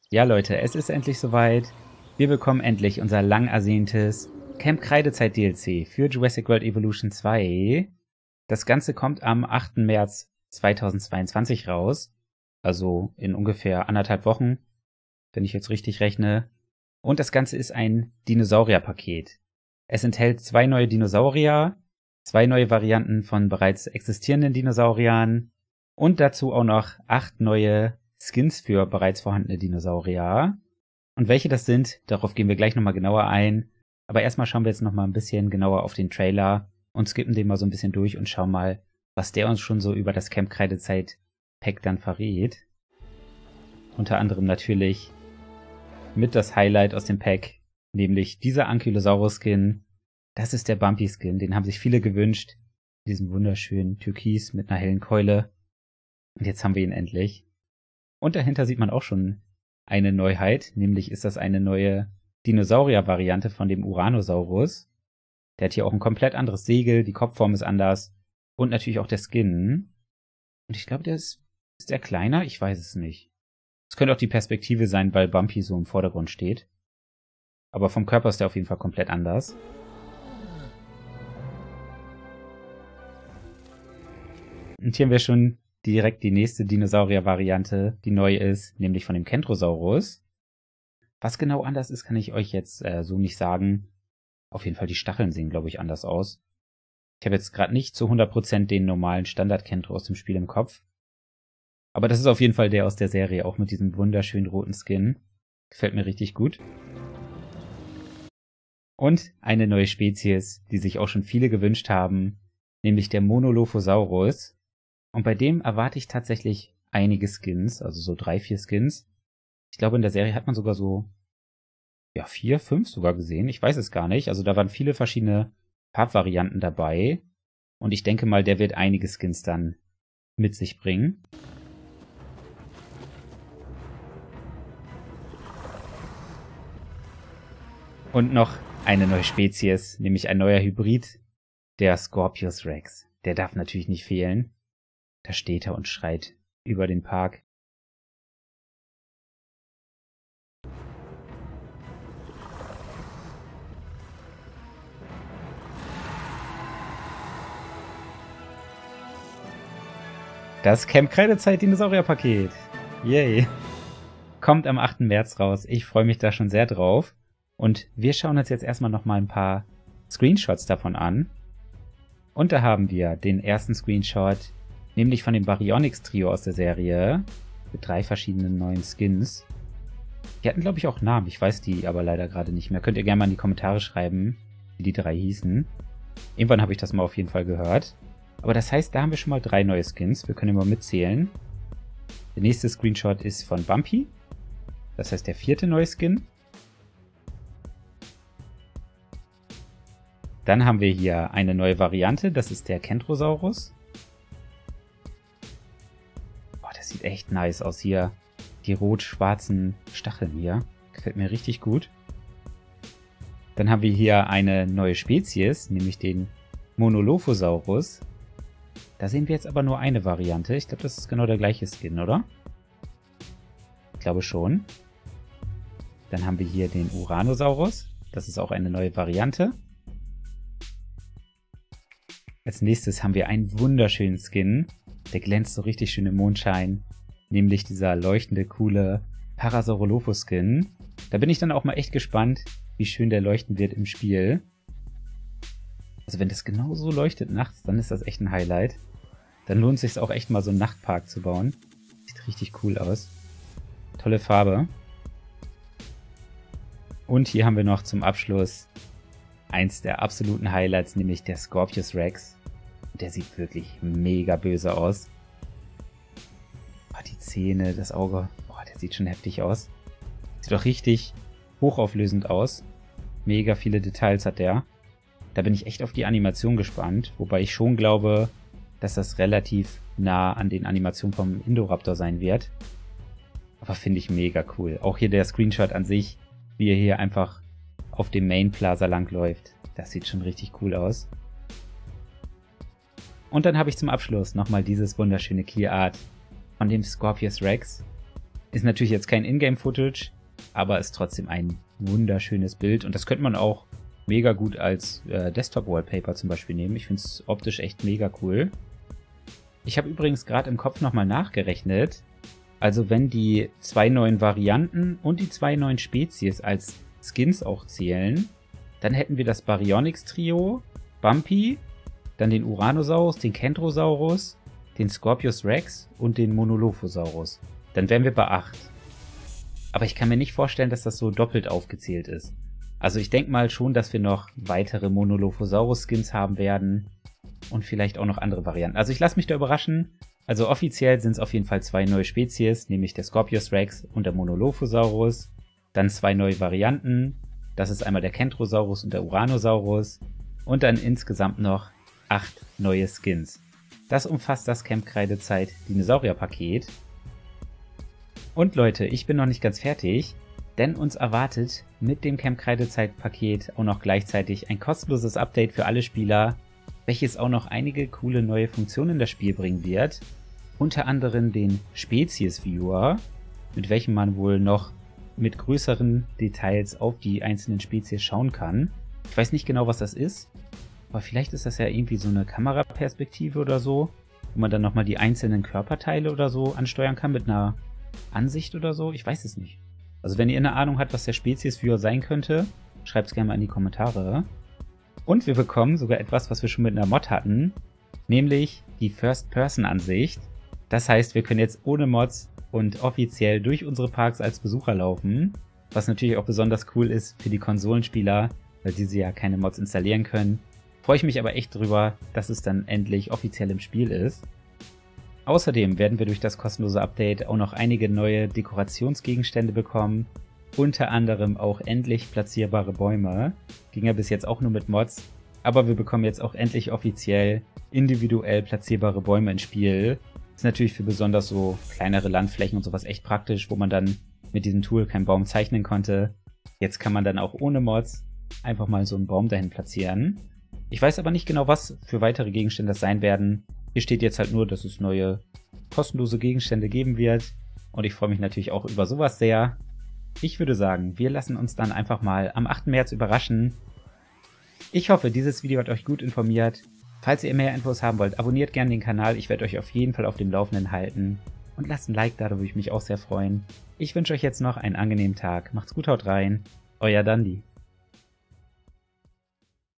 Ja Leute, es ist endlich soweit. Wir bekommen endlich unser lang ersehntes Camp Kreidezeit DLC für Jurassic World Evolution 2. Das Ganze kommt am 8. März 2022 raus. Also in ungefähr 1,5 Wochen, wenn ich jetzt richtig rechne. Und das Ganze ist ein Dinosaurier-Paket. Es enthält 2 neue Dinosaurier, 2 neue Varianten von bereits existierenden Dinosauriern und dazu auch noch 8 neue Skins für bereits vorhandene Dinosaurier. Und welche das sind, darauf gehen wir gleich nochmal genauer ein. Aber erstmal schauen wir jetzt nochmal ein bisschen genauer auf den Trailer und skippen den mal so ein bisschen durch und schauen mal, was der uns schon so über das Camp Kreidezeit Pack dann verrät. Unter anderem natürlich mit das Highlight aus dem Pack, nämlich dieser Ankylosaurus-Skin. Das ist der Bumpy-Skin, den haben sich viele gewünscht. Diesen wunderschönen Türkis mit einer hellen Keule. Und jetzt haben wir ihn endlich. Und dahinter sieht man auch schon eine Neuheit, nämlich ist das eine neue Dinosaurier-Variante von dem Uranosaurus. Der hat hier auch ein komplett anderes Segel, die Kopfform ist anders und natürlich auch der Skin. Und ich glaube, ist der kleiner? Ich weiß es nicht. Es könnte auch die Perspektive sein, weil Bumpy so im Vordergrund steht. Aber vom Körper ist der auf jeden Fall komplett anders. Und hier haben wir schon direkt die nächste Dinosaurier-Variante, die neu ist, nämlich von dem Kentrosaurus. Was genau anders ist, kann ich euch jetzt so nicht sagen. Auf jeden Fall die Stacheln sehen, glaube ich, anders aus. Ich habe jetzt gerade nicht zu 100% den normalen Standard-Kentro aus dem Spiel im Kopf. Aber das ist auf jeden Fall der aus der Serie, auch mit diesem wunderschönen roten Skin. Gefällt mir richtig gut. Und eine neue Spezies, die sich auch schon viele gewünscht haben, nämlich der Monolophosaurus. Und bei dem erwarte ich tatsächlich einige Skins, also so 3, 4 Skins. Ich glaube, in der Serie hat man sogar so, 4, 5 sogar gesehen. Ich weiß es gar nicht. Also da waren viele verschiedene Farbvarianten dabei. Und ich denke mal, der wird einige Skins dann mit sich bringen. Und noch eine neue Spezies, nämlich ein neuer Hybrid, der Scorpius Rex. Der darf natürlich nicht fehlen. Da steht er und schreit über den Park. Das Camp Kreidezeit Dinosaurier-Paket. Yay. Kommt am 8. März raus. Ich freue mich da schon sehr drauf. Und wir schauen uns jetzt erstmal nochmal ein paar Screenshots davon an. Und da haben wir den ersten Screenshot, nämlich von dem Baryonyx-Trio aus der Serie, mit 3 verschiedenen neuen Skins. Die hatten, glaube ich, auch Namen. Ich weiß die aber leider gerade nicht mehr. Könnt ihr gerne mal in die Kommentare schreiben, wie die 3 hießen. Irgendwann habe ich das mal auf jeden Fall gehört. Aber das heißt, da haben wir schon mal 3 neue Skins. Wir können immer mitzählen. Der nächste Screenshot ist von Bumpy. Das heißt, der 4. neue Skin. Dann haben wir hier eine neue Variante. Das ist der Kentrosaurus. Oh, das sieht echt nice aus hier. Die rot-schwarzen Stacheln hier. Gefällt mir richtig gut. Dann haben wir hier eine neue Spezies, nämlich den Monolophosaurus. Da sehen wir jetzt aber nur eine Variante. Ich glaube, das ist genau der gleiche Skin, oder? Ich glaube schon. Dann haben wir hier den Uranosaurus. Das ist auch eine neue Variante. Als nächstes haben wir einen wunderschönen Skin. Der glänzt so richtig schön im Mondschein. Nämlich dieser leuchtende, coole Parasaurolophus-Skin. Da bin ich dann auch mal echt gespannt, wie schön der leuchten wird im Spiel. Also wenn das genau so leuchtet nachts, dann ist das echt ein Highlight. Dann lohnt es sich auch echt mal so einen Nachtpark zu bauen. Sieht richtig cool aus. Tolle Farbe. Und hier haben wir noch zum Abschluss eins der absoluten Highlights, nämlich der Scorpius Rex. Der sieht wirklich mega böse aus. Oh, die Zähne, das Auge, der sieht schon heftig aus. Sieht doch richtig hochauflösend aus. Mega viele Details hat der. Da bin ich echt auf die Animation gespannt, wobei ich schon glaube, dass das relativ nah an den Animationen vom Indoraptor sein wird. Aber finde ich mega cool. Auch hier der Screenshot an sich, wie er hier einfach auf dem Main Plaza langläuft. Das sieht schon richtig cool aus. Und dann habe ich zum Abschluss nochmal dieses wunderschöne Key Art von dem Scorpius Rex. Ist natürlich jetzt kein Ingame-Footage, aber ist trotzdem ein wunderschönes Bild. Und das könnte man auch mega gut als Desktop-Wallpaper zum Beispiel nehmen. Ich finde es optisch echt mega cool. Ich habe übrigens gerade im Kopf nochmal nachgerechnet. Also wenn die 2 neuen Varianten und die 2 neuen Spezies als Skins auch zählen, dann hätten wir das Baryonyx-Trio, Bumpy, dann den Uranosaurus, den Kentrosaurus, den Scorpius Rex und den Monolophosaurus. Dann wären wir bei 8. Aber ich kann mir nicht vorstellen, dass das so doppelt aufgezählt ist. Also ich denke mal schon, dass wir noch weitere Monolophosaurus-Skins haben werden und vielleicht auch noch andere Varianten. Also ich lasse mich da überraschen. Also offiziell sind es auf jeden Fall 2 neue Spezies, nämlich der Scorpius Rex und der Monolophosaurus. Dann 2 neue Varianten. Das ist einmal der Kentrosaurus und der Uranosaurus. Und dann insgesamt noch 8 neue Skins. Das umfasst das Camp Kreidezeit Dinosaurier-Paket. Und Leute, ich bin noch nicht ganz fertig, denn uns erwartet mit dem Camp Kreidezeit-Paket auch noch gleichzeitig ein kostenloses Update für alle Spieler, welches auch noch einige coole neue Funktionen in das Spiel bringen wird. Unter anderem den Spezies-Viewer, mit welchem man wohl noch mit größeren Details auf die einzelnen Spezies schauen kann. Ich weiß nicht genau, was das ist, aber vielleicht ist das ja irgendwie so eine Kameraperspektive oder so, wo man dann nochmal die einzelnen Körperteile oder so ansteuern kann mit einer Ansicht oder so. Ich weiß es nicht. Also wenn ihr eine Ahnung habt, was der Spezies-Viewer sein könnte, schreibt es gerne mal in die Kommentare. Und wir bekommen sogar etwas, was wir schon mit einer Mod hatten, nämlich die First-Person-Ansicht. Das heißt, wir können jetzt ohne Mods und offiziell durch unsere Parks als Besucher laufen, was natürlich auch besonders cool ist für die Konsolenspieler, weil diese ja keine Mods installieren können. Freue ich mich aber echt drüber, dass es dann endlich offiziell im Spiel ist. Außerdem werden wir durch das kostenlose Update auch noch einige neue Dekorationsgegenstände bekommen, unter anderem auch endlich platzierbare Bäume. Ging ja bis jetzt auch nur mit Mods, aber wir bekommen jetzt auch endlich offiziell individuell platzierbare Bäume ins Spiel. Ist natürlich für besonders so kleinere Landflächen und sowas echt praktisch, wo man dann mit diesem Tool keinen Baum zeichnen konnte. Jetzt kann man dann auch ohne Mods einfach mal so einen Baum dahin platzieren. Ich weiß aber nicht genau, was für weitere Gegenstände das sein werden. Hier steht jetzt halt nur, dass es neue kostenlose Gegenstände geben wird. Und ich freue mich natürlich auch über sowas sehr. Ich würde sagen, wir lassen uns dann einfach mal am 8. März überraschen. Ich hoffe, dieses Video hat euch gut informiert. Falls ihr mehr Infos haben wollt, abonniert gerne den Kanal. Ich werde euch auf jeden Fall auf dem Laufenden halten. Und lasst ein Like da, da würde ich mich auch sehr freuen. Ich wünsche euch jetzt noch einen angenehmen Tag. Macht's gut, haut rein. Euer Dandi.